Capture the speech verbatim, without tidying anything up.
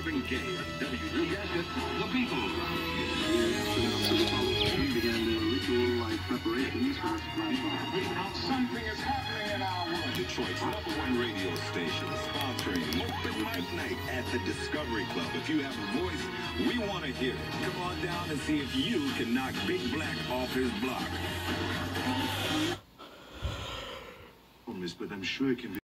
Marvin Gaye. W. You guessed it, the Beatles. Began their ritual-like preparations for Now something is happening in our world. Detroit's number one radio station, sponsoring Open Mic Night at the Discovery Club. If you have a voice, we want to hear it. Come on down and see if you can knock Big Black off his block. but I'm sure it can be